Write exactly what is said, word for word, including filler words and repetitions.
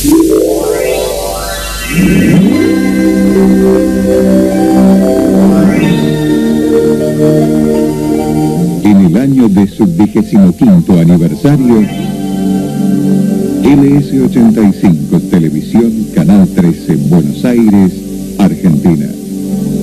En el año de su vigésimo quinto aniversario, L S ochenta y cinco Televisión, Canal trece, Buenos Aires, Argentina.